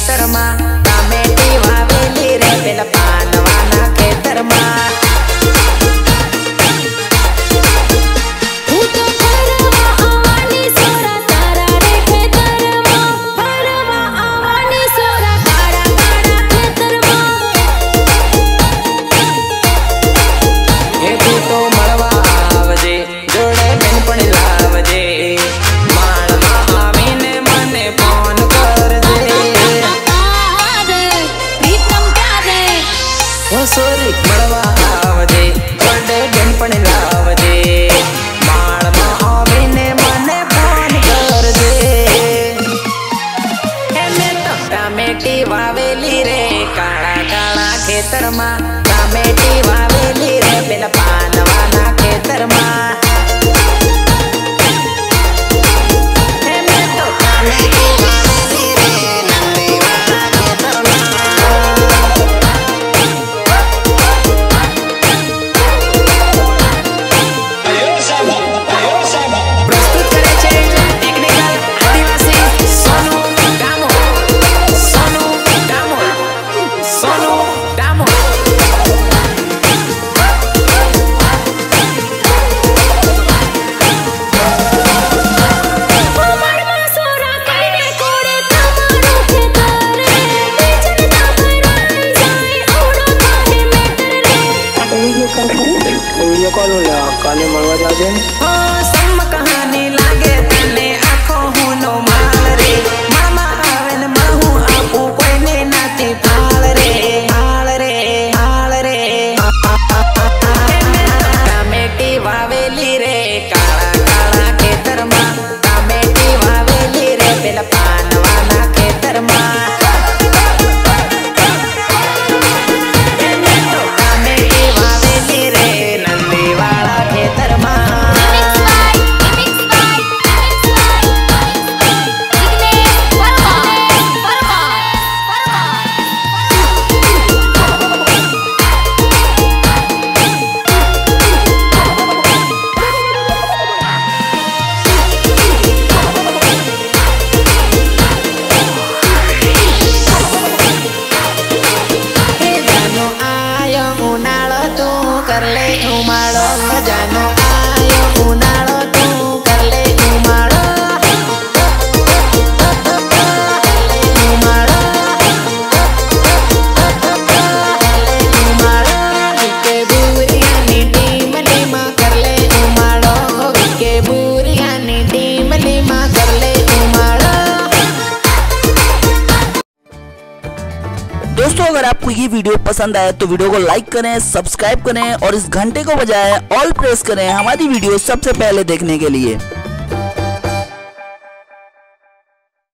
खेतर में टामेटी वावेली रे पेला पानवाना खेतर में। सोरी मड़वा आवजे बर्थडे गणपण लावजे माळ में आवीने मने फोन कर दे। एने तो टामेटी वावेली रे काला काला खेतर में टामेटी वावेली रे पेला पानवाना खेतर में। काले मरवा जाजे ओ सम कहानी लागे तने आखो हुनो माल रे मामा आवेन महू आपू कोई ने नाती फाल रे हाल रे हाल रे। टामेटी वावेली रे काला काला खेतर में टामेटी वावेली रे पेला पानवाना खेतर में। करले उमाड़ो जानो आयो उनाड़ो तू करले उमाड़ो उमाड़ो उमाड़ो के बुरियानी टीम लीमा करले उमाड़ो के बुरियानी टीम लीमा करले उमाड़ो। दोस्तों अगर आपको ये वीडियो पसंद आए तो वीडियो को लाइक करें, सब्सक्राइब करें और इस घंटे को बजाय ऑल प्रेस करें हमारी वीडियो सबसे पहले देखने के लिए।